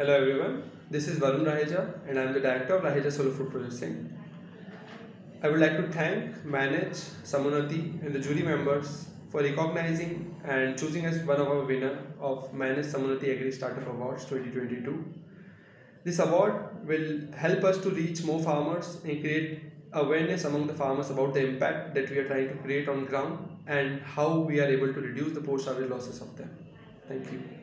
Hello everyone, this is Raheja and I am the Director of Raheja Solo Food Processing. I would like to thank Manage, Samunnati and the jury members for recognizing and choosing as one of our winner of Manage Samunnati Agri Startup Awards 2022. This award will help us to reach more farmers and create awareness among the farmers about the impact that we are trying to create on ground and how we are able to reduce the post-harvest losses of them. Thank you.